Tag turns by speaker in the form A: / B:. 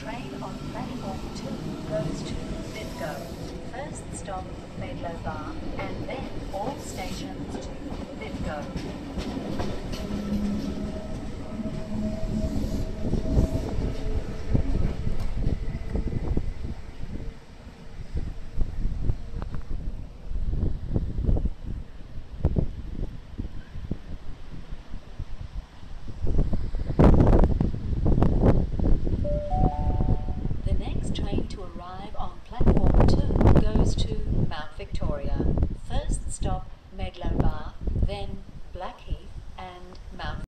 A: train on platform 2 goes to Lithgow. First stop Medlow Bar and then all stations to Lithgow. The next train to arrive on platform 2 goes to Mount Victoria. First stop Medlow Bar, then Blackheath and Mount